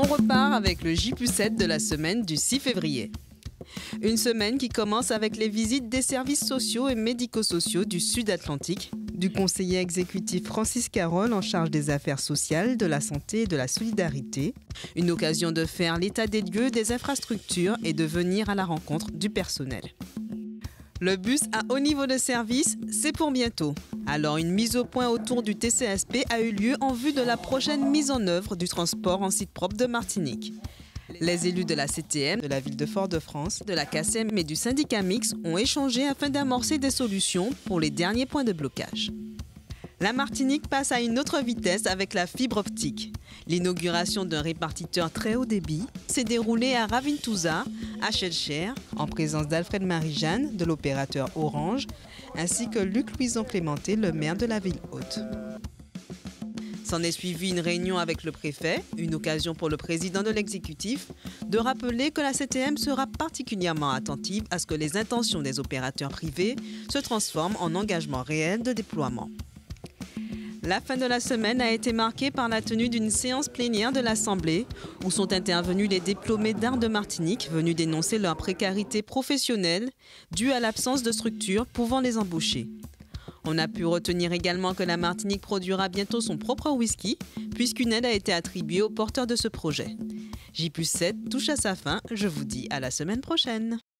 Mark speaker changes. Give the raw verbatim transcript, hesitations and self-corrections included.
Speaker 1: On repart avec le J plus sept de la semaine du six février. Une semaine qui commence avec les visites des services sociaux et médico-sociaux du Sud-Atlantique, du conseiller exécutif Francis Carole en charge des affaires sociales, de la santé et de la solidarité. Une occasion de faire l'état des lieux des infrastructures et de venir à la rencontre du personnel. Le bus à haut niveau de service, c'est pour bientôt. Alors une mise au point autour du T C S P a eu lieu en vue de la prochaine mise en œuvre du transport en site propre de Martinique. Les élus de la C T M, de la ville de Fort-de-France, de la C A C E M et du syndicat mixte ont échangé afin d'amorcer des solutions pour les derniers points de blocage. La Martinique passe à une autre vitesse avec la fibre optique. L'inauguration d'un répartiteur très haut débit s'est déroulée à Ravintouza, à Chelcher, en présence d'Alfred Marie-Jeanne, de l'opérateur Orange, ainsi que Luc Louison Clémenté, le maire de la ville haute. S'en est suivi une réunion avec le préfet, une occasion pour le président de l'exécutif de rappeler que la C T M sera particulièrement attentive à ce que les intentions des opérateurs privés se transforment en engagement réel de déploiement. La fin de la semaine a été marquée par la tenue d'une séance plénière de l'Assemblée où sont intervenus les diplômés d'art de Martinique venus dénoncer leur précarité professionnelle due à l'absence de structure pouvant les embaucher. On a pu retenir également que la Martinique produira bientôt son propre whisky puisqu'une aide a été attribuée aux porteurs de ce projet. J plus sept touche à sa fin, je vous dis à la semaine prochaine.